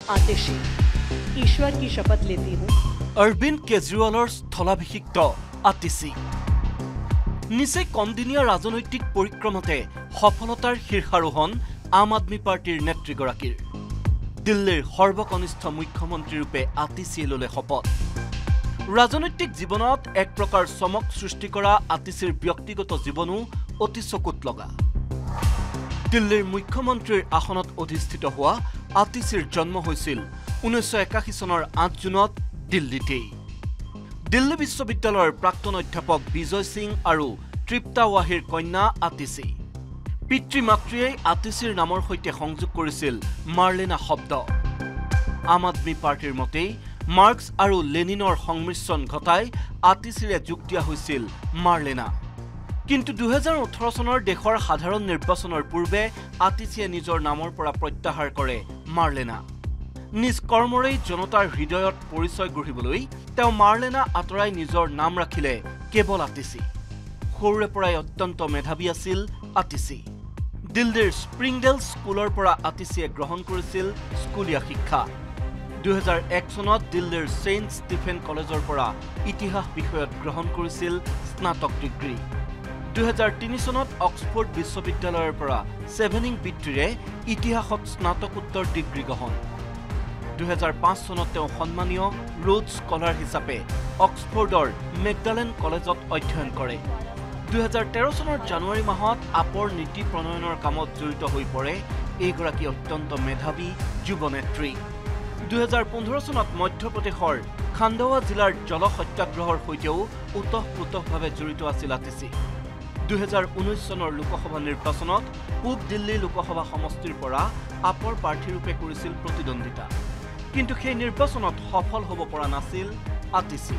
आतिशी ईश्वर की शपथ लेती हूँ। अरविंद केजरीवाলৰ স্থলাভিষিক্ত আতিশী নিচে কমদিনীয়া ৰাজনৈতিক পৰিক্ৰমতে সফলতাৰ শীৰ্ষাৰোহণ আম আদমি পাৰ্টিৰ নেতৃগৰাকীৰ দিল্লীৰ সৰ্বকনিষ্ঠ মুখ্যমন্ত্ৰী ৰূপে আতিশীয়ে ললে শপত ৰাজনৈতিক জীৱনত এক প্ৰকাৰ চমক সৃষ্টি কৰা আতিশীৰ ব্যক্তিগত জীৱনো অতি চকুত লগা দিল্লীৰ মুখ্যমন্ত্ৰীৰ আসনত অধিষ্ঠিত হোৱা আতিশীৰ জন্ম হৈছিল 1981 চনৰ 8 জুনত দিল্লীতে দিল্লী বিশ্ববিদ্যালয়ৰ প্ৰাক্তন অধ্যাপক বিজয় সিং আৰু তৃপ্তা ৱাহিৰ কন্যা আতিশী পিতৃ মাতৃয়ে আতিশীৰ নামৰ সৈতে সংযোগ কৰিছিল মাৰ্লেনা শব্দ আম আদমি পাৰ্টিৰ মতে মাৰ্কস আৰু লেনিনৰ সংমিশ্ৰণ ঘটাই আতিশীৰে যোগ দিয়া হৈছিল মাৰ্লেনা কিন্তু 2018 চনৰ দেশৰ সাধাৰণ নিৰ্বাচনৰ পূৰ্বে আতিশীয়ে নিজৰ নামৰ পৰা প্ৰত্যাহাৰ কৰে মাৰ্লেনা নিজ কৰ্মৰে জনতাৰ হৃদয়ত পৰিচয় গঢ়িবলৈ তেওঁ মাৰ্লেনা আতৰাই নিজৰ নাম ৰাখিলে কেৱল আতিশী সৰুৰে পৰাই অত্যন্ত মেধাৱী আছিল আতিশী দিল্লীৰ স্প্ৰিংডেল স্কুলৰ পৰা আতিশীয়ে গ্ৰহণ কৰিছিল স্কুলীয়া শিক্ষা 2001 চনত দিল্লীৰ সেইণ্ট ষ্টিফেন কলেজৰ পৰা ইতিহাস বিষয়ত গ্ৰহণ কৰিছিল স্নাতক ডিগ্ৰী 2003 চনত অক্সফোৰ্ড বিশ্ববিদ্যালয়ৰ পৰা সেভেনিং বৃত্তিৰে ইতিহাসত স্নাতকোত্তৰ ডিগ্ৰী গ্ৰহণ 2005 চনত তেওঁ সন্মানীয় ৰোডছ স্কলাৰ হিচাপে অক্সফোৰ্ডৰ মেগডালেন কলেজত অধ্যয়ন কৰে 2013 চনৰ জানুৱাৰী মাহত আপৰ নীতি প্ৰণয়নৰ কামত জড়িত হৈ পৰে এইগৰাকী অত্যন্ত মেধাৱী যুৱ নেত্ৰী 2015 চনত মধ্যপ্ৰদেশৰ খাণ্ডৱা জিলাৰ জল সত্যাগ্ৰহৰ সৈতেও উতঃপ্ৰোতঃভাৱে জড়িত আছিল আতিশী 2019 চনৰ লোকসভা নিৰ্বাচনত পূব দিল্লী লোকসভা সমষ্টিৰ পৰা আপৰ প্ৰাৰ্থীৰূপে কৰিছিল প্ৰতিদ্বন্দ্বিতা কিন্তু সেই নিৰ্বাচনত সফল হ'ব পৰা নাছিল আতিশী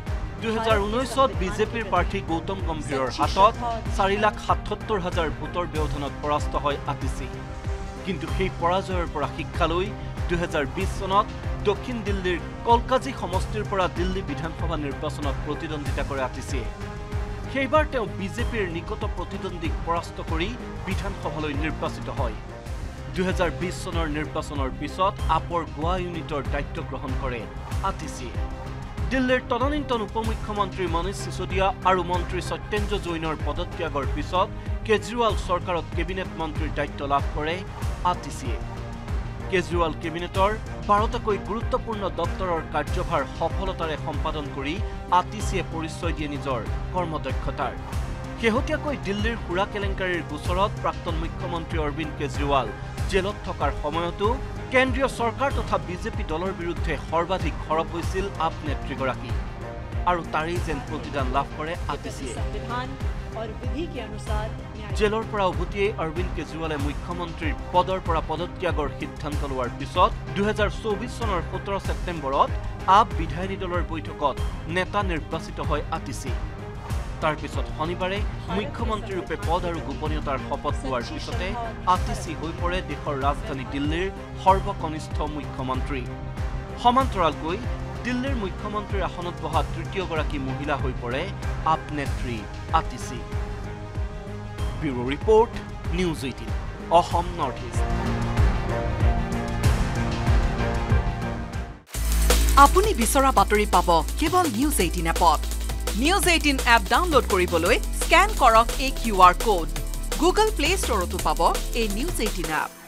2019ত বিজেপিৰ প্ৰাৰ্থী গৌতম গম্ভীৰৰ হাতত 4,77,000 ভোটৰ ব্যৱধানত পৰাস্ত হয় আতিশী কিন্তু সেই পৰাজয়ৰ পৰা শিক্ষা লৈ 2020 চনত দক্ষিণ দিল্লীৰ কলকাজি সমষ্টিৰ পৰা দিল্লী বিধানসভা নিৰ্বাচনত প্ৰতিদ্বন্দ্বিতা কৰে আতিশীয়ে সেইবাৰ তেওঁ বিজেপিৰ নিকট প্ৰতিদ্বন্দ্বীক পৰাস্ত কৰি বিধানসভালৈ নিৰ্বাচিত হয় 2020 চনৰ নিৰ্বাচনৰ পিছত আপৰ গোৱা ইউনিটৰ দায়িত্ব গ্ৰহণ কৰে আতিশীয়ে দিল্লীৰ তদানীন্তন উপমুখ্যমন্ত্ৰী মনীষ সিসোদিয়া আৰু মন্ত্ৰী সত্যেন্দ্ৰ জৈনৰ পদত্যাগৰ পিছত কেজৰিৱাল চৰকাৰত কেবিনেট মন্ত্ৰীৰ দায়িত্ব লাভ কৰে আতিশীয়ে কেজৰিৱাল কেবিনেটৰ 12টাকৈ গুৰুত্বপূৰ্ণ দপ্তৰৰ কাৰ্যভাৰ সফলতাৰে সম্পাদন কৰি আতিশীয়ে পৰিচয় দিয়ে নিজৰ কৰ্মদক্ষতাৰ শেহতীয়াকৈ দিল্লীৰ সুৰা কেলেংকাৰীৰ গোচৰত প্ৰাক্তন মুখ্যমন্ত্ৰী অৰবিন্দ কেজৰিৱাল জেলত থকাৰ সময়তো কেন্দ্ৰীয় চৰকাৰ তথা বিজেপি দলৰ বিৰুদ্ধে সৰ্বাধিক সৰব হৈছিল আপ নেত্ৰীগৰাকী আৰু তাৰেই যেন প্ৰতিদান লাভ কৰে আতিশীয়ে জেলৰ পৰা উভতিয়ে অৰবিন্দ কেজৰিৱালে মুখ্যমন্ত্ৰীৰ পদৰ পৰা পদত্যাগৰ সিদ্ধান্ত লোৱাৰ পিছত 2024 চনৰ 17 ছেপ্টেম্বৰত আপ বিধায়িনী দলৰ বৈঠকত নেতা নিৰ্বাচিত হয় আতিশী তাৰ পিছত শনিবাৰে মুখ্যমন্ত্ৰী ৰূপে পদ আৰু গোপনীয়তাৰ শপত লোৱাৰ পিছতে আতিশী হৈ পৰে দেশৰ ৰাজধানী দিল্লীৰ সৰ্বকনিষ্ঠ মুখ্যমন্ত্ৰী সমান্তৰালকৈ দিল্লীৰ মুখ্যমন্ত্ৰীৰ আসনত বহা তৃতীয়গৰাকী মহিলা হৈ পৰে আপ নেত্ৰী Atishi bureau report news 18 Assam north east আপুনি বিচৰা বাতৰি পাব কেৱল নিউজ 18 এপত News 18 এপ ডাউনলোড কৰিবলৈ স্ক্যান কৰক এই QR code Google Play Store তো পাব এই News 18 এপ